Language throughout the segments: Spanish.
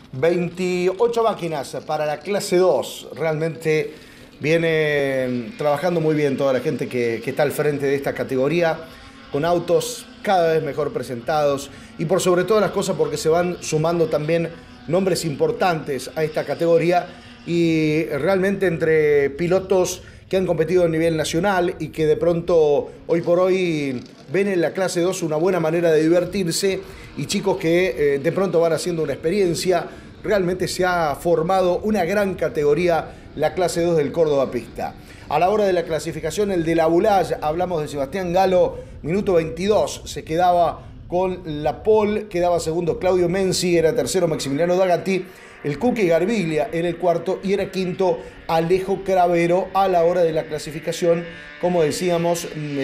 28 máquinas para la clase 2. Realmente viene trabajando muy bien toda la gente que está al frente de esta categoría, con autos cada vez mejor presentados y por sobre todas las cosas porque se van sumando también nombres importantes a esta categoría y realmente entre pilotos que han competido a nivel nacional y que de pronto hoy por hoy ven en la clase 2 una buena manera de divertirse y chicos que de pronto van haciendo una experiencia. Realmente se ha formado una gran categoría, la clase 2 del Córdoba Pista. A la hora de la clasificación, el de la Boulage, hablamos de Sebastián Galo, minuto 22, se quedaba con la pole, quedaba segundo Claudio Menzi, era tercero Maximiliano Dagatti, el Cookie Garbiglia era el cuarto y era quinto Alejo Cravero. A la hora de la clasificación, como decíamos,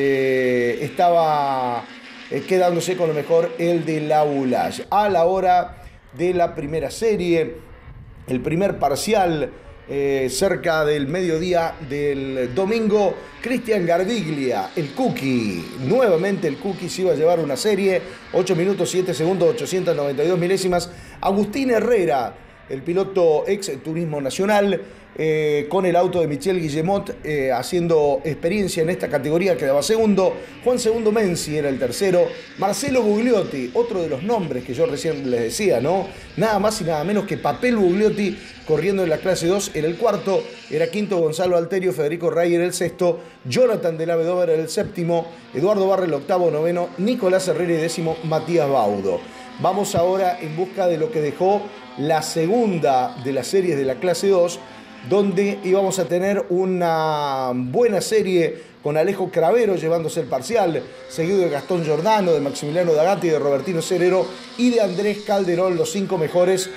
estaba quedándose con lo mejor el de la Boulage. A la hora de la primera serie, el primer parcial, cerca del mediodía del domingo, Cristian Garbiglia, el Cookie, nuevamente el Cookie se iba a llevar una serie, 8 minutos 7 segundos 892 milésimas. Agustín Herrera, el piloto ex Turismo Nacional, con el auto de Michel Guillemot, haciendo experiencia en esta categoría, quedaba segundo. Juan Segundo Menzi era el tercero. Marcelo Bugliotti, otro de los nombres que yo recién les decía, ¿no? Nada más y nada menos que Papel Bugliotti, corriendo en la clase 2, era el cuarto. Era quinto Gonzalo Alterio, Federico Rey era el sexto, Jonathan de la Vedova era el séptimo, Eduardo Barra el octavo, noveno, Nicolás Herrera y décimo, Matías Baudo. Vamos ahora en busca de lo que dejó la segunda de las series de la clase 2, donde íbamos a tener una buena serie con Alejo Cravero llevándose el parcial, seguido de Gastón Giordano, de Maximiliano Dagatti, de Robertino Cerero y de Andrés Calderón, los 5 mejores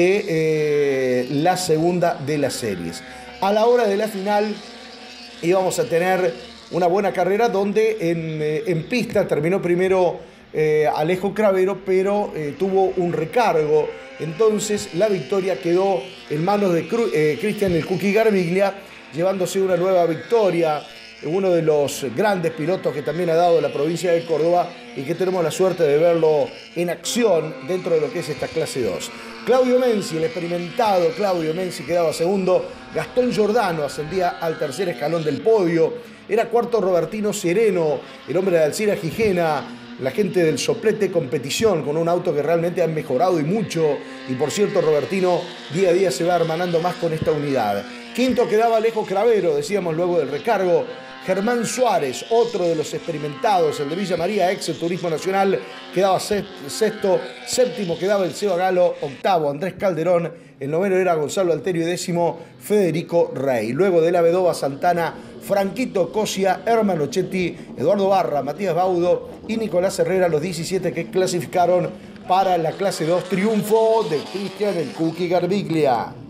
de la segunda de las series. A la hora de la final íbamos a tener una buena carrera donde en pista terminó primero Alejo Cravero, pero tuvo un recargo. Entonces la victoria quedó en manos de Cristian el Cookie Garbiglia, llevándose una nueva victoria, uno de los grandes pilotos que también ha dado la provincia de Córdoba y que tenemos la suerte de verlo en acción dentro de lo que es esta clase 2. Claudio Menzi, el experimentado Claudio Menzi, quedaba segundo. Gastón Giordano ascendía al tercer escalón del podio. Era cuarto Robertino Sereno, el hombre de Alcira Gijena, la gente del Soplete Competición, con un auto que realmente han mejorado y mucho. Y por cierto, Robertino día a día se va hermanando más con esta unidad. Quinto quedaba Alejo Cravero, decíamos luego del recargo. Germán Suárez, otro de los experimentados, el de Villa María, ex Turismo Nacional, quedaba sexto. Séptimo quedaba el Seba Galo. Octavo Andrés Calderón. El noveno era Gonzalo Alterio y décimo Federico Rey. Luego de la Vedova, Santana, Franquito Cosia, Hermano Chetti, Eduardo Barra, Matías Baudo y Nicolás Herrera, los 17 que clasificaron para la clase 2. Triunfo de Cristian el Cookie Garbiglia.